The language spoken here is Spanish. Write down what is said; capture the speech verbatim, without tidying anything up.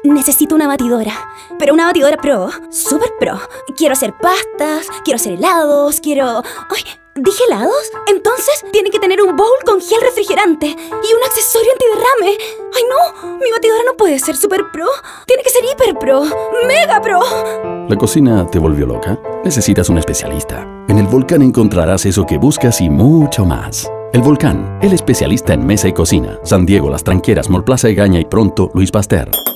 Necesito una batidora, pero una batidora pro, super pro. Quiero hacer pastas, quiero hacer helados, quiero... ¡Ay! ¿Dije helados? Entonces tiene que tener un bowl con gel refrigerante y un accesorio antiderrame. ¡Ay no! Mi batidora no puede ser super pro. Tiene que ser hiper pro, mega pro. ¿La cocina te volvió loca? Necesitas un especialista. En El Volcán encontrarás eso que buscas y mucho más. El Volcán, el especialista en mesa y cocina. San Diego, Las Tranqueras, Mall Plaza Egaña y pronto Luis Pasteur.